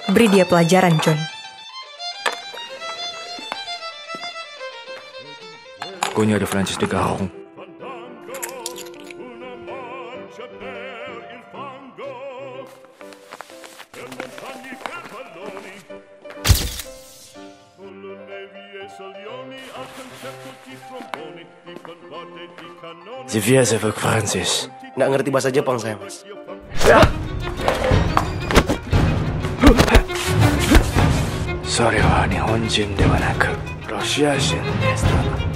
Beri dia pelajaran, John. Pokoknya ada Francis di Garong. Xavier avec Francis. Nggak ngerti bahasa Jepang saya, Mas. Sorry wa Nihonjin de wa naku Russiajin desu.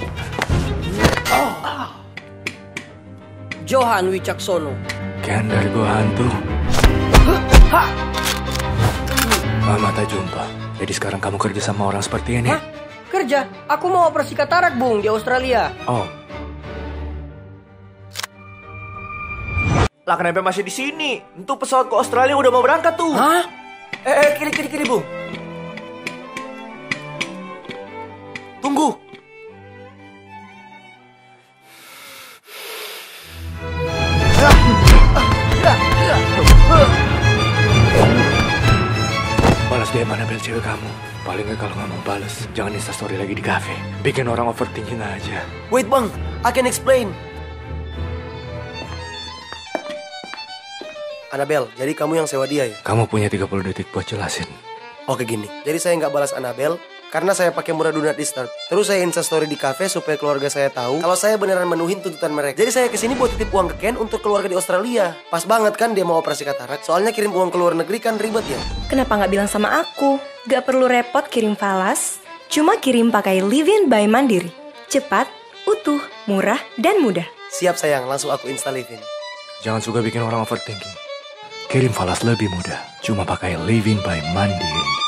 Johan Wicaksono. Ken dari gua hantu. Mama tak jumpa. Jadi sekarang kamu kerja sama orang seperti ini? Hah? Kerja? Aku mau operasi katarak, Bung, di Australia. Oh. Lah kenapa masih di sini? Untuk pesawat ke Australia udah mau berangkat tuh. Hah? Kiri, Bung. Tunggu. Balas dia mana bel cewek kamu. Paling nggak kalau nggak mau balas, jangan instastory lagi di cafe. Bikin orang overthinking aja. Wait, Bang. I can explain. Annabelle, jadi kamu yang sewa dia ya? Kamu punya 30 detik buat jelasin. Oke gini, jadi saya nggak balas Annabelle karena saya pakai murah do not disturb. Terus saya instastory di cafe supaya keluarga saya tahu kalau saya beneran menuhin tuntutan mereka. Jadi saya kesini buat titip uang ke Ken untuk keluarga di Australia. Pas banget kan dia mau operasi katarak, soalnya kirim uang ke luar negeri kan ribet ya. Kenapa nggak bilang sama aku? Gak perlu repot kirim falas, cuma kirim pakai Live-In by Mandiri. Cepat, utuh, murah, dan mudah. Siap sayang, langsung aku install Live-In. Jangan suka bikin orang overthinking. Kirim falas lebih mudah, cuma pakai Live-In by Mandiri.